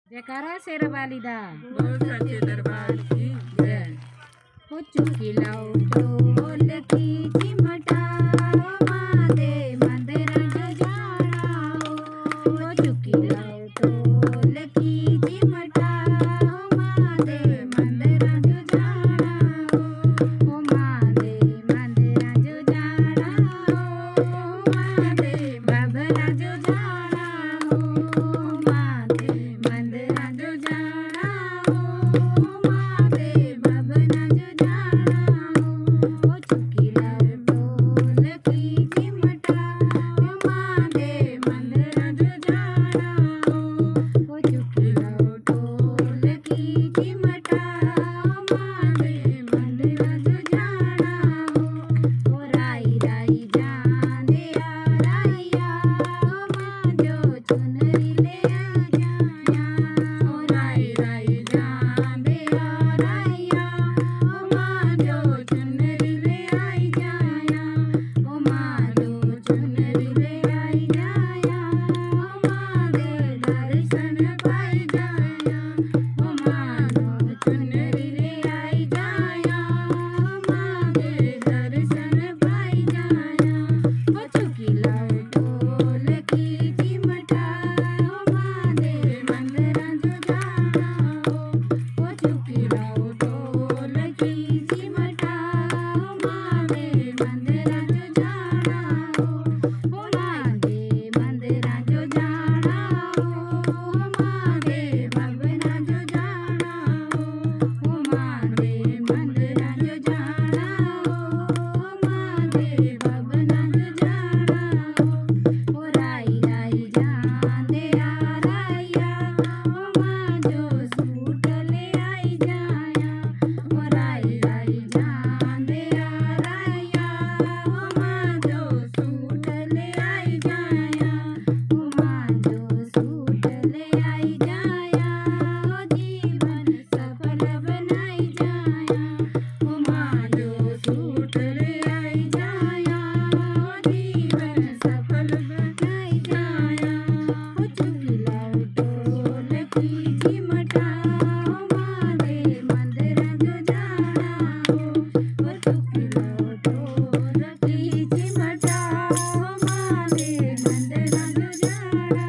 जयकारा शेरा वाली दा बोल सच्चे दरबार की जय। हो चुकी लाओ ढोल की चिमटा माँ दे मंदिर जो जाना हो चुकी लाओ ढोल की चिमटा माँ दे मंदिर जो जाना हो माँ दे मंदिर जो जाना हो माँ दे बबला जो जाना हो माँ दे मंदिर जो जाना हो माँ दे बबला जो जाना हो चुकी लाओ ढोल की चिमटा माँ दे मंदिर जो जाना हो चुकी लाओ ढोल की चिमटा माँ दे मंदिर जो जाना हो राई राई जान दे राइया माँ जो चुनरी ले आ जाया हो राई राई जान दे राइया माँ जो चुनरी ले आई जाया हो माँ जो चुनरी ले आई जाया हो माँ दे दर्शन पाई जाया हो माँ जो चुनरी ले आई जाया हो माँ दे दर्शन पाई जाया हो चुकी लाओ ढोल की चिमटा हो माँ दे मंदिर जो जाना हो चुकी लाओ ढोल की चिमटा हो माँ दे मंदिर जो जाना हो माँ दे मंदिर जो जाना हो माँ दे बबना जो जाना हो माँ दे मंदिर जो जाना हो माँ दे बबना जो जाना हो राई राई जान दे राइया हो माँ जो सूट ले आई जाया हो राई राई जान दे राइया हो माँ जो सूट ले आई जाया हो माँ जो सूट ले आई जाया हो जीवन सफल बनाई जाया हो माँ जो सूट ले आई जाया हो जीवन सफल बनाई जाया हो चुकी लाओ ढोल की चिमटा हो माँ दे मंदिर जो जाना हो चुकी लाओ ढोल की चिमटा हो माँ दे मंदिर जो जाना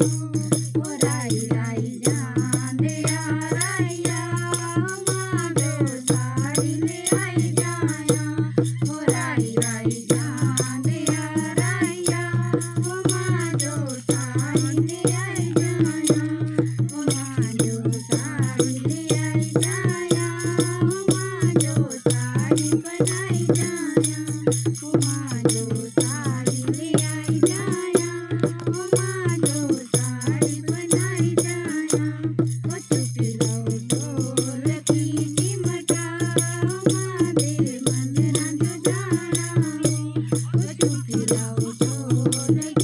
हो राई राई जान दे राइया हो माँ जो साड़ी ले आई जाया हो राई राई जान दे राइया हो माँ जो साड़ी ले आई जाया हो माँ जो साड़ी ले आई जाया हो माँ जो साड़ी बनाई जाया हो माँ जो साड़ी ले आई जाया हो माँ जो साड़ी बनाई जाया हो चुकी लाओ ढोल की चिमटा हो माँ दे मंदिर जो जाना हो चुकी लाओ ढोल